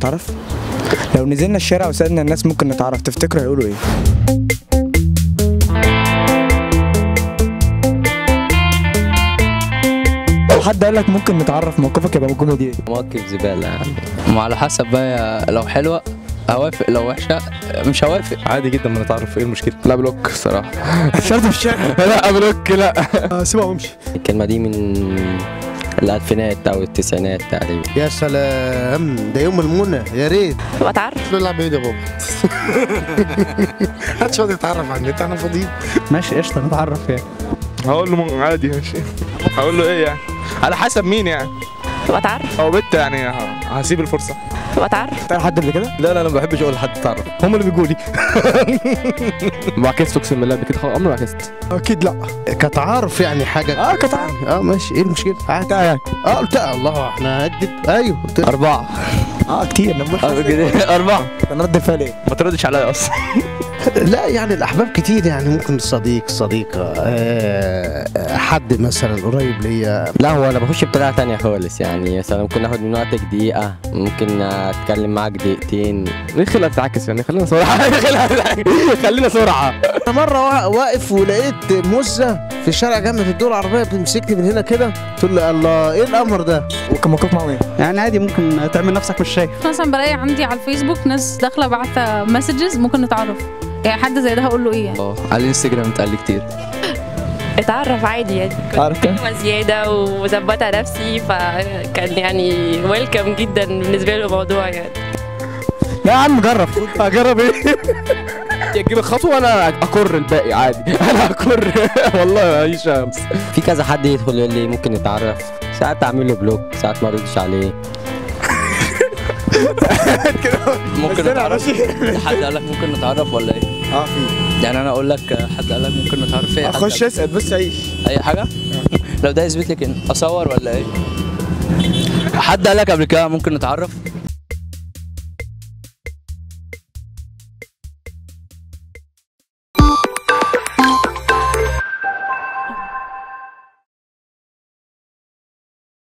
نتعرف؟ لو نزلنا الشارع وسألنا الناس ممكن نتعرف، تفتكروا هيقولوا ايه؟ لو حد قال لك ممكن نتعرف، موقفك يبقى الجمله دي ايه؟ مواقف زباله يعني، ما على حسب بقى، لو حلوه هوافق، لو وحشه مش هوافق. عادي جدا ما نتعرف، ايه المشكله؟ لا بلوك الصراحه. شرط في الشارع؟ لا بلوك لا. سيبها وامشي. الكلمه دي من الالفينات او التسعينات تقريبا. يا سلام، ده يوم المنى، يا ريت بتعرف. نلعب ايه يا بابا؟ محدش فاضي يتعرف على النت، احنا فاضيين. ماشي قشطه نتعرف يعني. هقول له عادي ماشي. هقول له ايه يعني؟ على حسب مين يعني. بتعرف. او بنت يعني، هسيب الفرصه. بتعرف. تعرف حد قبل كده؟ لا انا ما بحبش اقول لحد تعرف، هم اللي بيجوا لي. ما عكست، اقسم بالله قبل كده عمري ما عكست. اكيد لا. كتعارف يعني حاجه. كتعرف. ماشي، ايه المشكله؟ عادي يعني. قلت الله احنا هدد. ايوه قلت 4. كتير. كده 4. انا رد الفعل ايه؟ ما تردش عليا اصلا. لا يعني الاحباب كتير يعني، ممكن صديق، صديقه، حد مثلا قريب ليا. لا هو انا بخش بطريقه تانية خالص يعني، مثلا ممكن ناخد من وقتك دقيقه، ممكن اتكلم معاك دقيقتين. ليه خليها تتعكس يعني؟ خلينا سرعه. خلينا سرعه. انا مره واقف ولقيت مزه في شارع جامعه الدول العربيه بتمسكني من هنا كده، تقول لي الله ايه الامر ده؟ وكان موقف معاه ايه؟ يعني عادي ممكن تعمل نفسك مش شايف. مثلا بلاقي عندي على الفيسبوك ناس داخله باعته مسجز، ممكن نتعرف. يعني حد زي ده هقول له ايه يعني؟ على الانستجرام اتقال لي كتير. اتعرف عادي يعني، عارف كده؟ كنت زياده وظبطها نفسي، فكان يعني ويلكم جدا بالنسبه له الموضوع يعني. لا يا عم جرب. اجرب ايه؟ تجيب الخطوه وانا اكر الباقي عادي. انا اكر والله اي شمس. في كذا حد يدخل يقول لي ممكن نتعرف، ساعات اعمل له بلوك، ساعات ما اردش عليه. ممكن نتعرف. حد قال لك ممكن نتعرف ولا ايه؟ في يعني انا اقول لك حد قال لك ممكن نتعرف ايه؟ اخش اسال بس عيش اي حاجه؟ لو ده يثبت لك ان اصور ولا ايه؟ حد قال لك قبل كده ممكن نتعرف؟